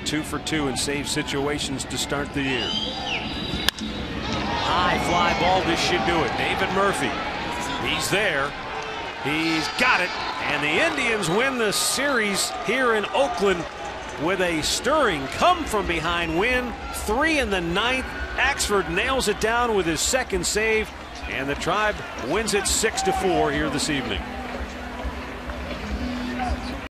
2 for 2 in save situations to start the year. High fly ball. This should do it. David Murphy. He's there. He's got it. And the Indians win the series here in Oakland with a stirring come from behind win. 3 in the 9th. Axford nails it down with his second save, and the Tribe wins it 6-4 here this evening.